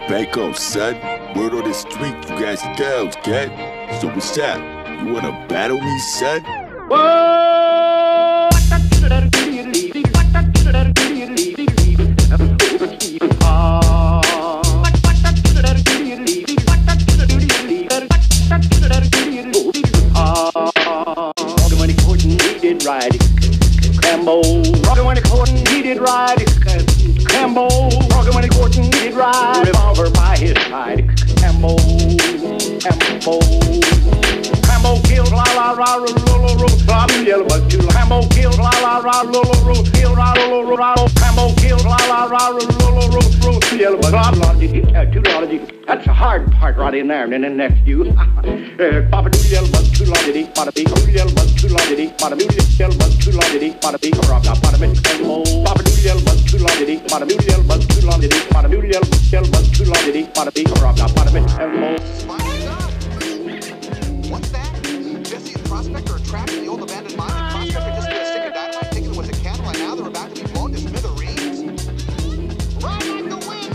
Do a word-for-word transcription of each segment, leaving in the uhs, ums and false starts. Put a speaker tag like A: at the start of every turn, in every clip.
A: back on, son. Word on the street, you guys girls, kid. So what's up? You wanna battle me, son?
B: Whoa! Rockin' when he couldn't, he did ride Cambo. Rockin' when he couldn't, he did ride Cambo. Rockin' when he couldn't, he did ride revolver by his side. Cambo, Cambo. Cambo killed la la la ro ro ro ro. Bob yellow but you. Cambo killed la la la ro ro ro. Killed la ro ro ro. Cambo killed la la la ro ro ro ro. Yellow but Bob logic. Two logic. That's the hard part right in there, and then the next you. Papa do yellow but two logic. Bada be yellow but two logic. Bada be yellow but two logic. Bada be rock up. Bada be Cambo. Papa do yellow but two logic. Bada be yellow but two logic. Bada be yellow but two logic. Bada be rock up. Bada be Cambo.
C: What's that? Jesse and Prospector are trapped in the old abandoned mine, and Prospector just threw a stick of dynamite thinking it was a candle, and now they're about to be blown to smithereens. Run like the wind,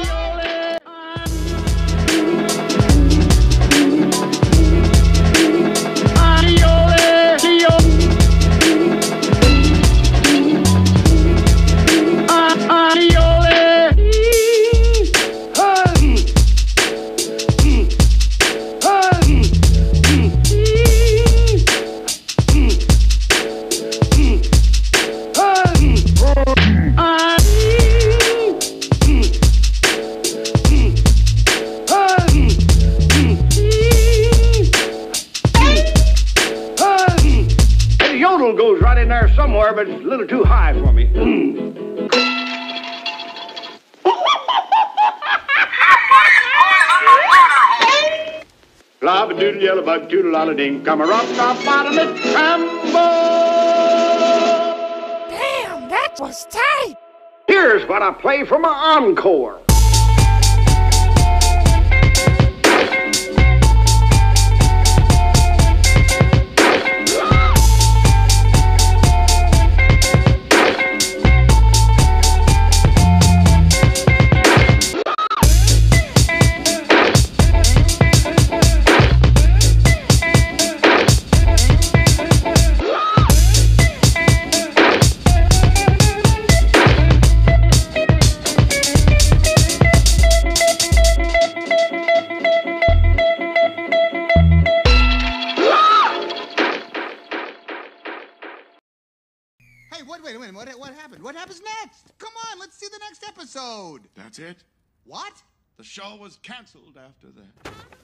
C: goes right in there somewhere, but it's a little too high for me. Lava doodle yellow bug toodle lolly ding, come a rock top bottom it Cambo.
D: Damn, that was tight.
B: Here's what I play for my encore.
E: Hey, wait, wait, wait, what, what happened? What happens next? Come on, let's see the next episode.
F: That's it.
E: What?
F: The show was canceled after that.